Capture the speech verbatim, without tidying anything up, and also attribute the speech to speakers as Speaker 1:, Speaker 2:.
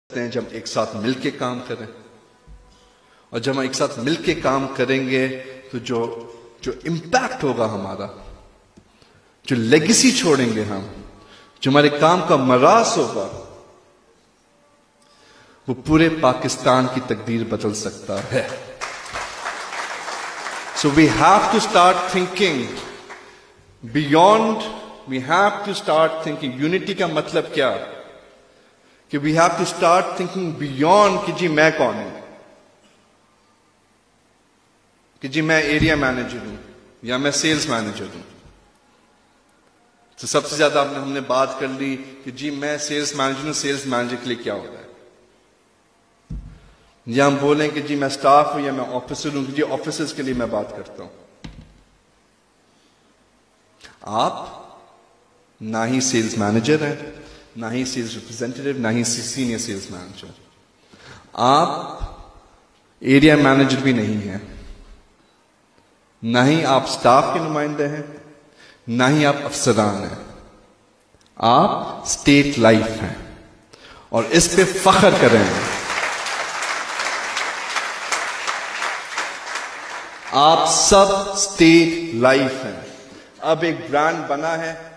Speaker 1: ہیں جب ایک ساتھ مل کے کام کریں، اور جب ہم ایک ساتھ مل کے کام کریں گے تو جو جو امپیکٹ ہوگا ہمارا، جو لیگیسی چھوڑیں گے ہم، جو ہمارے کام کا مراس ہوگا، وہ پورے پاکستان کی تقدیر بدل سکتا ہے. So we have to start thinking beyond, we have to start thinking, unity کا مطلب کیا؟ کہ we have to start thinking beyond کہ جی میں کون ہوں، کہ جی میں ایریا مینیجر ہوں یا میں سیلز مینیجر ہوں. تو سب سے زیادہ ہم نے بات کر لی کہ جی میں سیلز مینیجر ہوں، سیلز مینیجر کے لیے کیا ہوتا ہے، یا ہم بولیں کہ جی میں سٹاف ہوں یا میں آفیسر ہوں، کہ جی آفیسرز کے لیے میں بات کرتا ہوں. آپ نہ ہی سیلز مینیجر ہیں، نہ ہی سیلز ریپرزینٹیو، نہ ہی سینئر سیلز مینیجر. آپ ایریا مینیجر بھی نہیں ہیں، نہ ہی آپ سٹاف کے نمائندے ہیں، نہ ہی آپ افسران ہیں. آپ اسٹیٹ لائف ہیں اور اس پہ فخر کریں. آپ سب اسٹیٹ لائف ہیں. اب ایک برانڈ بنا ہے